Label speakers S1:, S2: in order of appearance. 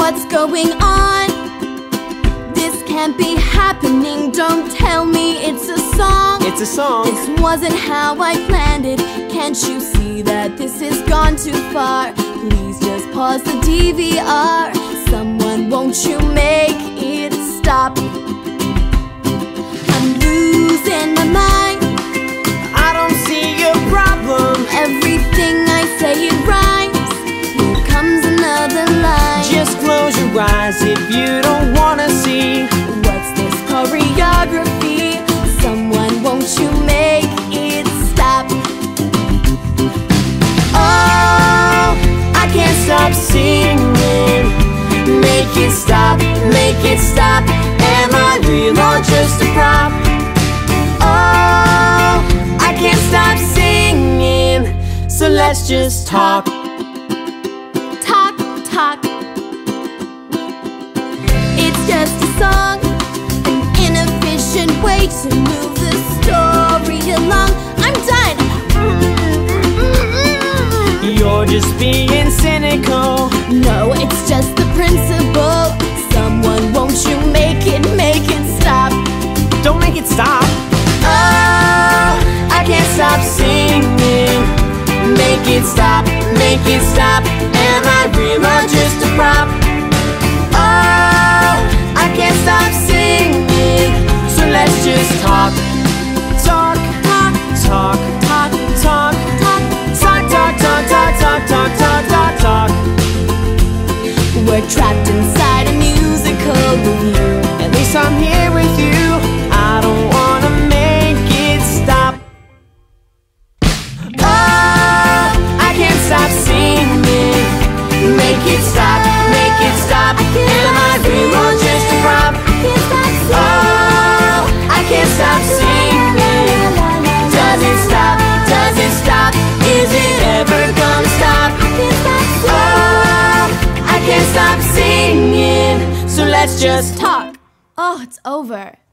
S1: What's going on? This can't be happening. Don't tell me it's a song.
S2: It's a song.
S1: This wasn't how I planned it. Can't you see that this has gone too far? Please just pause the DVR. Someone, won't you make it stop? I'm losing my mind.
S2: I don't see your problem.
S1: Everything I say it rhymes. Here comes another line.
S2: Just close your eyes if you don't wanna see.
S1: What's this choreography? Someone, won't you make it stop?
S2: Oh, I can't stop singing. Make it stop, make it stop. Am I real or just a prop? Oh, I can't stop singing. So let's just talk.
S1: Talk, talk. It's just a song, an inefficient way to move the story along. I'm done.
S2: You're just being cynical.
S1: No, it's just the principle. Someone, won't you make it stop?
S2: Don't make it stop. Oh, I can't stop singing. Make it stop, make it stop. Am I real or just a prop? Oh, I can't stop singing. So let's just talk. Talk, talk, talk, talk, talk, talk, talk, talk, talk, talk, talk, talk, talk, talk.
S1: We're trapped inside a musical review.
S2: At least I'm here with you. I don't wanna make it stop. Oh, I can't stop singing. Make it stop, make it stop. Am I real or just a prop? Oh, I can't stop singing. Does it stop? Does it stop? Is it ever gonna stop? Oh, I can't stop singing. So let's just
S1: Talk. Oh, it's over.